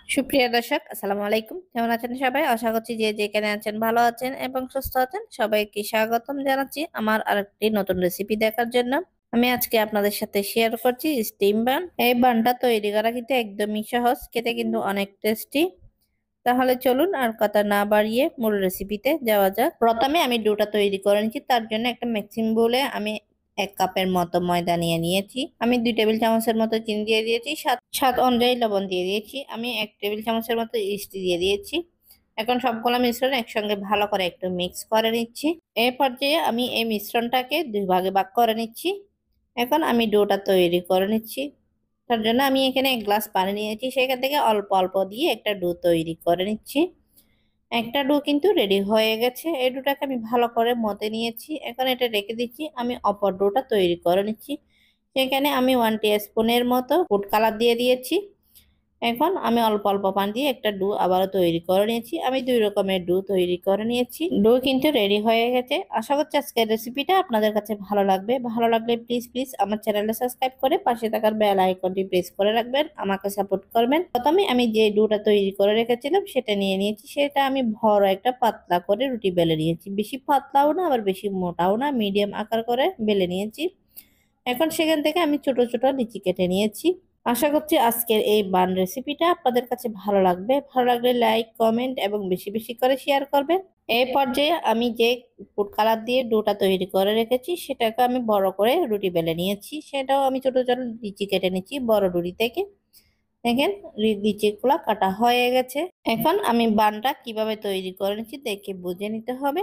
সুপ্রিয় দর্শক, আসসালামু আলাইকুম। কেমন আছেন সবাই? আশা করছি যে যেখানে আছেন ভালো আছেন এবং সুস্থ আছেন। সবাইকে স্বাগতম জানাচ্ছি আমার আরেকটি নতুন রেসিপি দেখার জন্য। আমি আজকে আপনাদের সাথে শেয়ার করছি স্টিম বান। এই বানটা তৈরি করা কিন্তু একদমই সহজ, খেতে কিন্তু অনেক টেস্টি। তাহলে চলুন আর কথা না বাড়িয়ে মূল রেসিপিতে যাওয়া যাক। প্রথমে আমি ডোটা তৈরি করে নিচ্ছি। তার জন্য একটা মিক্সিং বোলে আমি 1 কাপের মতো ময়দা নিয়ে নিয়েছি। আমি 2 টেবিল চামচের মতো চিনি দিয়ে দিয়েছি, স্বাদ অনুযায়ী লবণ দিয়ে দিয়েছি। আমি 1 টেবিল চামচের মতো ইস্ট দিয়ে দিয়েছি। এখন সবগুলো মিশ্রণ একসঙ্গে ভালো করে একটু মিক্স করে নিচ্ছি। এই পর্যায়ে আমি এই মিশ্রণটাকে 2 ভাগে ভাগ করে নিচ্ছি। এখন আমি ডোটা তৈরি করে নিচ্ছি। তার জন্য আমি এখানে 1 গ্লাস পানি নিয়েছি, সেখান থেকে অল্প অল্প দিয়ে একটা ডো তৈরি করে নিচ্ছি। একটা ডো কিন্তু রেডি হয়ে গেছে। এই ডোটাকে আমি ভালো করে মতে নিয়েছি। এখন এটা রেখে দিচ্ছি। আমি অপর ডোটা তৈরি করে নিচ্ছি। সেখানে আমি 1 টিস্পুনের মতো ফুড কালার দিয়ে দিয়েছি। এখন আমি অল্প অল্প পানি দিয়ে একটা ডো আবারও তৈরি করে নিয়েছি। আমি 2 রকমের ডো তৈরি করে নিয়েছি। ডো কিন্তু রেডি হয়ে গেছে। আশা করছি আজকের রেসিপিটা আপনাদের কাছে ভালো লাগবে। ভালো লাগলে প্লিজ প্লিজ আমার চ্যানেলটা সাবস্ক্রাইব করে পাশে থাকার বেল আইকনটি প্রেস করে রাখবেন, আমাকে সাপোর্ট করবেন। প্রথমে আমি যে ডোটা তৈরি করে রেখেছিলাম সেটা নিয়ে নিয়েছি। সেটা আমি বড় একটা পাতলা করে রুটি বেলে নিয়েছি। বেশি পাতলাও না আবার বেশি মোটাও না, মিডিয়াম আকার করে বেলে নিয়েছি। এখন সেখান থেকে আমি ছোট ছোট লিচি কেটে নিয়েছি। আশা করছি আজকের এই বান রেসিপিটা আপনাদের কাছে ভালো লাগবে। ভালো লাগলে লাইক, কমেন্ট এবং বেশি বেশি করে শেয়ার করবেন। এই পর্যায়ে আমি যে ফুড কালার দিয়ে ডোটা তৈরি করে রেখেছি সেটাকে আমি বড় করে রুটি বেলে নিয়েছি। সেটাও আমি ছোট ছোট লিচি কেটে নিচ্ছি বড় রুটি থেকে। দেখেন লিচিগুলো কাটা হয়ে গেছে। এখন আমি বানটা কিভাবে তৈরি করে নিচ্ছি দেখে বুঝে নিতে হবে।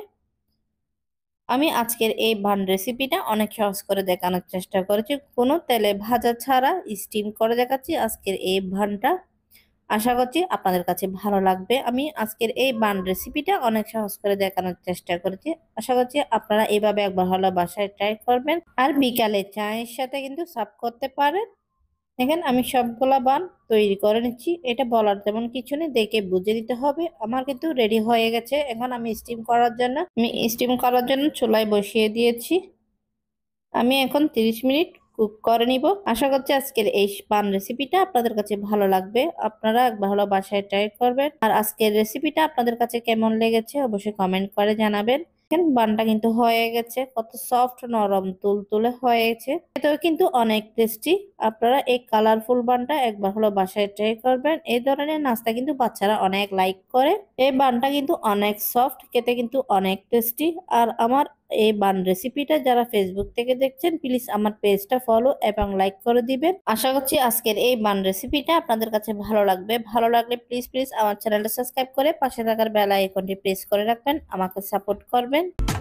আমি আজকের এই বান রেসিপিটা অনেক সহজ করে দেখানোর চেষ্টা করেছি, কোনো তেলে ভাজা ছাড়া স্টিম করে দেখাচ্ছি আজকের এই বানটা। আশা করছি আপনাদের কাছে ভালো লাগবে। আমি আজকের এই বান রেসিপিটা অনেক সহজ করে দেখানোর চেষ্টা করেছি। আশা করছি আপনারা এইভাবে একবার হলো বাসায় ট্রাই করবেন আর বিকালে চায়ের সাথে কিন্তু সার্ভ করতে পারেন। দেখেন আমি সবগুলা বান তৈরি করে নিচ্ছি। এটা বলার তেমন কিছু নেই, দেখে বুঝে দিতে হবে। আমার কিন্তু রেডি হয়ে গেছে। এখন আমি স্টিম করার জন্য চুলায় বসিয়ে দিয়েছি। আমি এখন 30 মিনিট কুক করে নিব। আশা করছি আজকের এই পান রেসিপিটা আপনাদের কাছে ভালো লাগবে। আপনারা একবার হলো বাসায় ট্রাই করবেন। আর আজকের রেসিপিটা আপনাদের কাছে কেমন লেগেছে অবশ্যই কমেন্ট করে জানাবেন। বানটা কিন্তু হয়ে গেছে, কত সফট নরম তুলতুলে হয়েছে, এটাও কিন্তু অনেক টেস্টি। আপনারা এই কালারফুল বানটা একবার হলো বাসায় ট্রাই করবেন। এই ধরনের নাস্তা কিন্তু বাচ্চারা অনেক লাইক করে। এই বানটা কিন্তু অনেক সফট, খেতে কিন্তু অনেক টেস্টি। আর আমার এই বান রেসিপিটা যারা ফেসবুক থেকে দেখছেন প্লিজ আমার পেজটা ফলো এবং লাইক করে দিবেন। আশা করছি আজকের এই বান রেসিপিটা আপনাদের কাছে ভালো লাগবে। ভালো লাগলে প্লিজ প্লিজ আমার চ্যানেলটা সাবস্ক্রাইব করে পাশে থাকার বেল আইকনটি প্রেস করে রাখবেন, আমাকে সাপোর্ট করবেন।